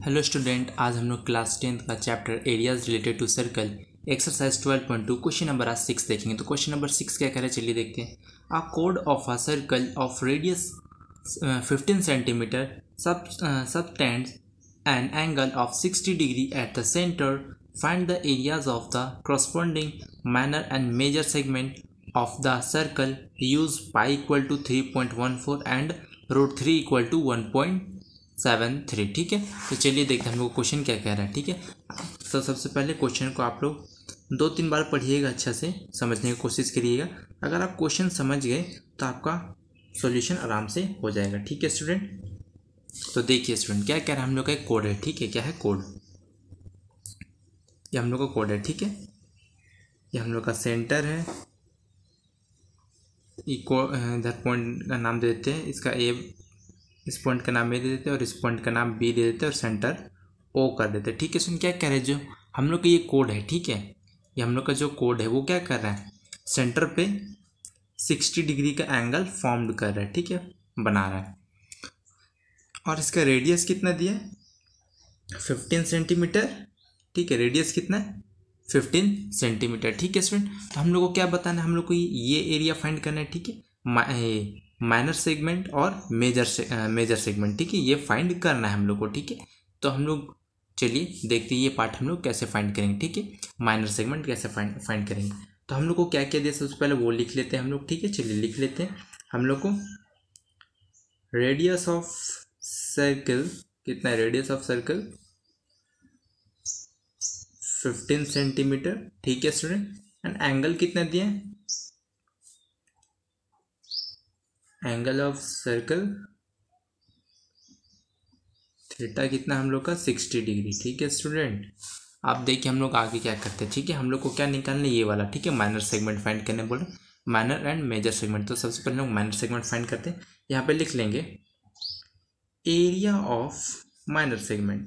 Hello student, आज हम लोग क्लास 10th का chapter areas related to circle exercise 12.2 question number आज 6 देखेंगे। तो क्वेश्चन नंबर 6 क्या कह रहे हैं, चलिए देखते हैं। अ कोड of a circle of radius 15 centimetre subtends an angle of 60 degree at the centre. Find the areas of the corresponding manner and major segment of the circle. use pi equal to 3.14 and root 3 equal to 1.73। ठीक है, तो चलिए देखते हैं हम लोग question क्या कह रहा है। ठीक है, तो सबसे पहले क्वेश्चन को आप लोग 2-3 बार पढ़िएगा, अच्छा से समझने की कोशिश करिएगा। अगर आप क्वेश्चन समझ गए तो आपका सॉल्यूशन आराम से हो जाएगा। ठीक है स्टूडेंट, तो देखिए स्टूडेंट क्या कह रहा है, हम लोग का एक कोड है। ठीक है, क्या है कोड, ये हम लोग का कोड है। ठीक है, ये हम लोग का सेंटर है, इधर पॉइंट का नाम दे देते हैं, इसका ए, इस पॉइंट का नाम ए दे देते हैं और इस पॉइंट का नाम बी दे देते हैं और सेंटर ओ कर देते हैं। ठीक है, सुन क्या कह रहे हैं, जो हम लोग का ये कोड है, ठीक है, ये हम लोग का जो कोड है वो क्या कर रहा है, सेंटर पे 60 डिग्री का एंगल फॉर्म्ड कर रहा है। ठीक है, बना रहा है, और इसका रेडियस कितना दिया है, 15 सेंटीमीटर। ठीक है, रेडियस कितना है, 15 सेंटीमीटर। ठीक है स्टूडेंट, तो हम लोग को क्या बताना है, हम लोग को ये एरिया फाइंड करना है। ठीक है, माइनर सेगमेंट और मेजर सेगमेंट, ठीक है, ये फाइंड करना है हम लोग को। ठीक है, तो हम लोग चलिए देखते हैं ये पार्ट हम लोग कैसे फाइंड करेंगे। ठीक है, माइनर सेगमेंट कैसे फाइंड करेंगे, तो हम लोग को क्या क्या दिया, सबसे पहले वो लिख लेते हैं हम लोग। ठीक है, चलिए लिख लेते हैं। हम लोग को रेडियस ऑफ सर्कल कितना है, रेडियस ऑफ सर्कल 15 सेंटीमीटर। ठीक है स्टूडेंट, एंड एंगल कितना दिया है, एंगल ऑफ सर्कल थीटा कितना हम लोग का 60 डिग्री। ठीक है स्टूडेंट, आप देखिए हम लोग आगे क्या करते हैं। ठीक है, हम लोग को क्या निकालना है, ये वाला। ठीक है, माइनर सेगमेंट फाइंड करने बोले, माइनर एंड मेजर सेगमेंट। तो सबसे पहले हम माइनर सेगमेंट फाइंड करते हैं। यहाँ पे लिख लेंगे एरिया ऑफ माइनर सेगमेंट।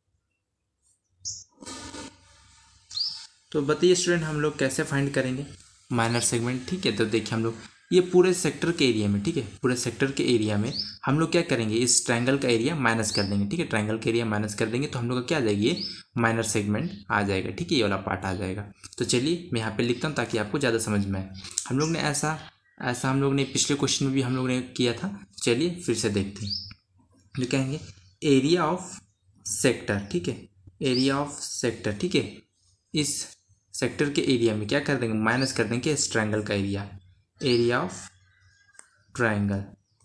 तो बताइए स्टूडेंट हम लोग कैसे फाइंड करेंगे माइनर सेगमेंट। ठीक है, तो देखिए हम लोग ये पूरे सेक्टर के एरिया में, ठीक है, पूरे सेक्टर के एरिया में हम लोग क्या करेंगे, इस ट्रायंगल का एरिया माइनस कर देंगे। ठीक है, ट्रायंगल का एरिया माइनस कर देंगे तो हम लोग का क्या आ जाएगी, ये माइनर सेगमेंट आ जाएगा। ठीक है, ये वाला पार्ट आ जाएगा। तो चलिए मैं यहाँ पे लिखता हूँ ताकि आपको ज़्यादा समझ में आए। हम लोग ने ऐसा हम लोग ने पिछले क्वेश्चन में भी हम लोग ने किया था। चलिए फिर से देखते हैं, जो कहेंगे एरिया ऑफ सेक्टर। ठीक है, एरिया ऑफ सेक्टर। ठीक है, इस सेक्टर के एरिया में क्या कर देंगे, माइनस कर देंगे इस ट्रायंगल का एरिया, एरिया ऑफ ट्रायंगल।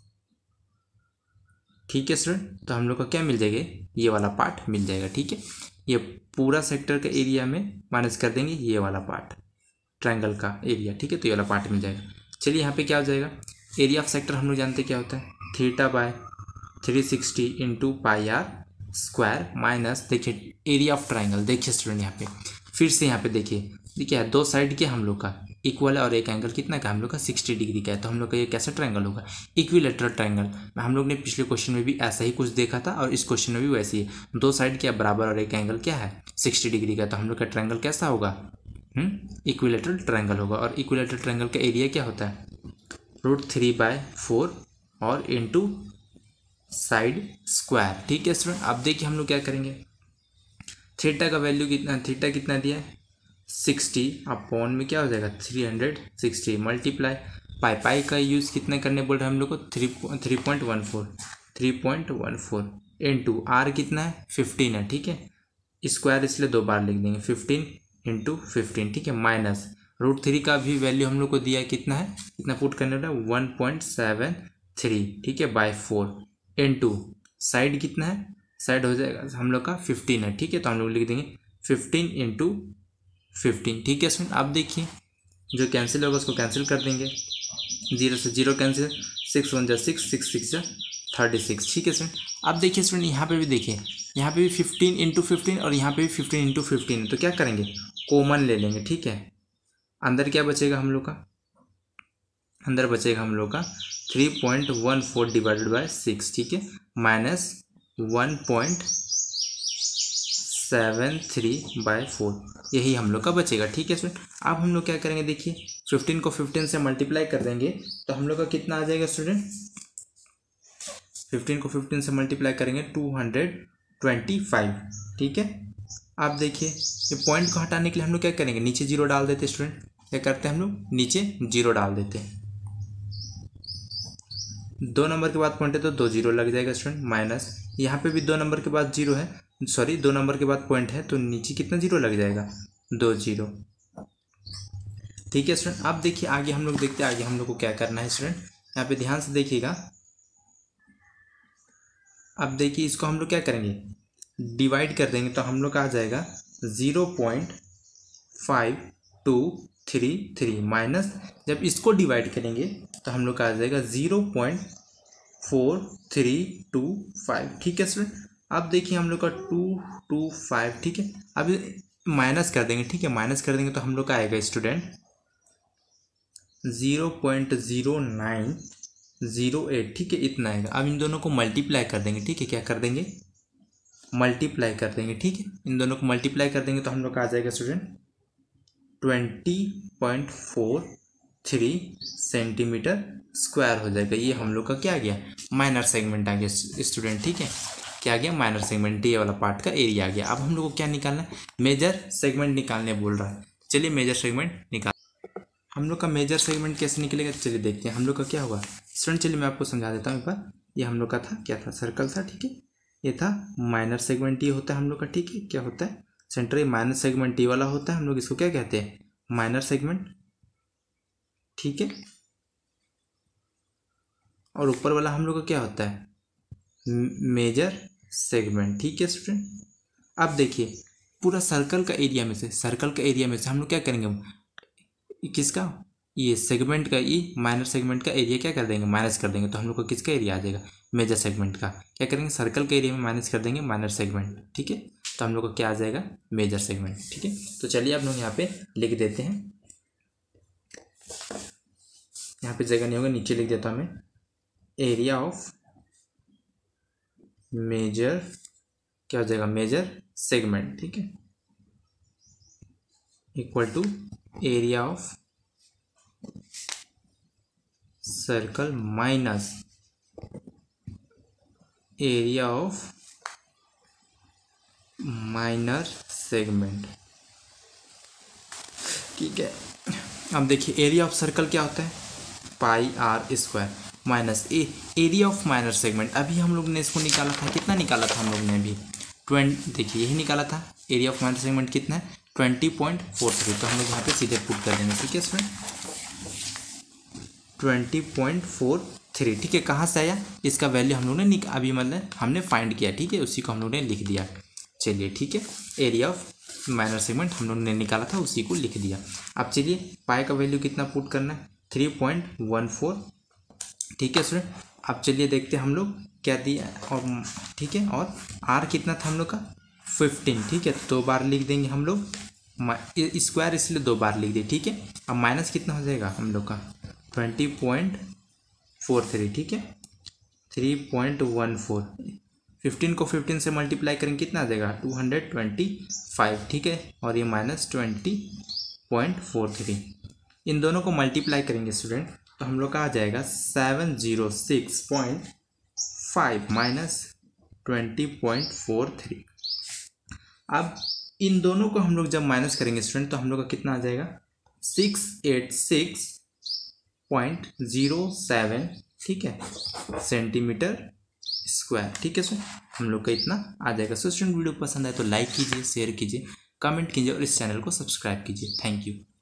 ठीक है स्टूडेंट, तो हम लोग को क्या मिल जाएगा, ये वाला पार्ट मिल जाएगा। ठीक है, ये पूरा सेक्टर का एरिया में माइनस कर देंगे ये वाला पार्ट, ट्रायंगल का एरिया। ठीक है, तो ये वाला पार्ट मिल जाएगा। चलिए यहाँ पे क्या हो जाएगा, एरिया ऑफ सेक्टर हम लोग जानते क्या होता है, theta by 360 into pi r square minus, देखिए एरिया ऑफ ट्रायंगल। देखिए स्टूडेंट यहाँ पे फिर से यहाँ पे देखिए दो साइड के हम लोग का इक्वल है और एक एंगल कितना का हम लोग का 60 डिग्री का है। तो हम लोग का ये कैसा ट्रायंगल होगा, इक्विलेटरल ट्रायंगल। हम लोग ने पिछले क्वेश्चन में भी ऐसा ही कुछ देखा था और इस क्वेश्चन में भी वैसे ही, दो साइड क्या बराबर और एक एंगल क्या है 60 डिग्री का। तो हम लोग का ट्रायंगल कैसा होगा, इक्विलेटरल ट्रायंगल होगा। और इक्विलेटरल ट्रायंगल का एरिया क्या होता है, √3/4 और इंटू साइड स्क्वायर। ठीक है स्टूडेंट, अब देखिए हम लोग क्या करेंगे, थीटा का वैल्यू कितना, थीटा कितना दिया है 60 अपॉन में क्या हो जाएगा 360 मल्टीप्लाई पाई का यूज़ कितना करने बोल रहे हैं हम लोग को 3.14 इंटू आर कितना है 15 है। ठीक है, स्क्वायर इसलिए दो बार लिख देंगे 15 इंटू 15। ठीक है, माइनस √3 का भी वैल्यू हम लोग को दिया है, कितना है, कितना पुट करने वाला 1.73। ठीक है, बाय 4 इंटू साइड कितना है, साइड हो जाएगा हम लोग का 15 है। ठीक है, तो हम लोग लिख देंगे 15 इंटू 15। ठीक है स्टूडेंट, आप देखिए जो कैंसिल होगा उसको कैंसिल कर देंगे, 0 से 0 कैंसिल, 6 1 जा 6, 6 6 जा 36। ठीक है स्टूडेंट, अब देखिए स्टूडेंट यहाँ पे भी देखिए, यहाँ पे भी 15 इंटू 15 और यहाँ पे भी 15 इंटू 15। तो क्या करेंगे, कॉमन ले लेंगे। ठीक है, अंदर क्या बचेगा हम लोग का, अंदर बचेगा हम लोग का 3.14 डिवाइडेड बाय 6। ठीक है, माइनस 1.73/4, यही हम लोग का बचेगा। ठीक है स्टूडेंट, अब हम लोग क्या करेंगे, देखिए 15 को 15 से मल्टीप्लाई कर देंगे तो हम लोग का कितना आ जाएगा स्टूडेंट, 15 को 15 से मल्टीप्लाई करेंगे 25, ठीक है। आप देखिए ये पॉइंट को हटाने के लिए हम लोग क्या करेंगे, नीचे जीरो डाल देते हैं स्टूडेंट। क्या करते हैं हम लोग, नीचे जीरो डाल देते हैं। 2 नंबर के बाद पॉइंट है तो 2 जीरो लग जाएगा स्टूडेंट, माइनस यहाँ पे भी 2 नंबर के बाद जीरो है, सॉरी 2 नंबर के बाद पॉइंट है तो नीचे कितना जीरो लग जाएगा, 2 जीरो, ठीक है स्टूडेंट। अब देखिए आगे हम लोग देखते हैं आगे हम लोग को क्या करना है स्टूडेंट, यहाँ पे ध्यान से देखिएगा। अब देखिए इसको हम लोग क्या करेंगे, डिवाइड कर देंगे तो हम लोग का आ जाएगा 0.5233 माइनस, जब इसको डिवाइड करेंगे तो हम लोग का आ जाएगा 0.4325, ठीक है स्टूडेंट। अब देखिए हम लोग का 225, ठीक है। अब माइनस कर देंगे, ठीक है, माइनस कर देंगे तो हम लोग का आएगा स्टूडेंट 0.0908, ठीक है, इतना आएगा। अब इन दोनों को मल्टीप्लाई कर देंगे, ठीक है, क्या कर देंगे, मल्टीप्लाई कर देंगे, ठीक है। इन दोनों को मल्टीप्लाई कर देंगे तो हम लोग का आ जाएगा स्टूडेंट 20.43 सेंटीमीटर स्क्वायर हो जाएगा। ये हम लोग का क्या आ गया, माइनर सेगमेंट आ गया स्टूडेंट, ठीक है। क्या आ गया, माइनर सेगमेंट, ये वाला पार्ट का एरिया आ गया। अब हम लोग को क्या निकालना है, मेजर सेगमेंट निकालने बोल रहा है। चलिए मेजर सेगमेंट निकाल, हम लोग का मेजर सेगमेंट कैसे निकलेगा, चलिए देखते हैं। हम लोग का क्या होगा स्टूडेंट, चलिए मैं आपको समझा देता हूँ एक बार। ये हम लोग का था, क्या था, सर्कल था, ठीक है। ये था माइनर सेगमेंट, ये होता है हम लोग का, ठीक है। क्या होता है, सेंटर ये माइनर सेगमेंट ये वाला होता है, हम लोग इसको क्या कहते हैं, माइनर सेगमेंट, ठीक है। और ऊपर वाला हम लोग का क्या होता है, मेजर सेगमेंट, ठीक है स्टूडेंट। अब देखिए पूरा सर्कल का एरिया में से, सर्कल का एरिया में से हम लोग क्या करेंगे, किसका, ये सेगमेंट का, ये माइनर सेगमेंट का एरिया क्या कर देंगे, माइनस कर देंगे तो हम लोग का किसका एरिया आ जाएगा, मेजर सेगमेंट का। क्या करेंगे, सर्कल के एरिया में माइनस कर देंगे माइनर सेगमेंट, ठीक है, तो हम लोग का क्या आ जाएगा, मेजर सेगमेंट, ठीक है। तो चलिए आप लोग यहाँ पे लिख देते हैं, यहाँ पे जगह नहीं होगा, नीचे लिख देता हूँ मैं, एरिया ऑफ मेजर, क्या हो जाएगा, मेजर सेगमेंट, ठीक है, equal to area of circle minus area of minor segment, ठीक है। अब देखिए एरिया ऑफ सर्कल क्या होता है, pi r square minus area of minor segment. अभी हम लोग ने इसको निकाला था, कितना निकाला था हम लोग ने अभी, 20, देखिए यही निकाला था। एरिया ऑफ माइनर सेगमेंट कितना है, 20.43, तो हम लोग यहाँ पे सीधे पुट कर देंगे, ठीक है स्टूडेंट, 20.43, ठीक है। कहाँ से आया, इसका वैल्यू हम लोग ने अभी मतलब हमने फाइंड किया, ठीक है, उसी को हम लोग ने लिख दिया। चलिए ठीक है, एरिया ऑफ माइनर सेगमेंट हम लोग ने निकाला था, उसी को लिख दिया। अब चलिए पाई का वैल्यू कितना पुट करना है, 3.14, ठीक है स्टूडेंट। अब चलिए देखते हैं हम लोग क्या दिया, और ठीक है, और आर कितना था हम लोग का, 15, ठीक है, 2 बार लिख देंगे हम लोग, स्क्वायर इसलिए 2 बार लिख दिए, ठीक है। अब माइनस कितना हो जाएगा हम लोग का, 20.43, ठीक है, 3.14, 15 को 15 से मल्टीप्लाई करेंगे कितना आ जाएगा, 225, ठीक है, और ये माइनस 20.43, इन दोनों को मल्टीप्लाई करेंगे स्टूडेंट तो हम लोग का आ जाएगा 706.5 माइनस 20.43। अब इन दोनों को हम लोग जब माइनस करेंगे स्टूडेंट तो हम लोग का कितना आ जाएगा, 686.07, ठीक है, सेंटीमीटर स्क्वायर, ठीक है सर, हम लोग का इतना आ जाएगा। सो स्टूडेंट वीडियो पसंद आए तो लाइक कीजिए, शेयर कीजिए, कमेंट कीजिए और इस चैनल को सब्सक्राइब कीजिए। Thank you.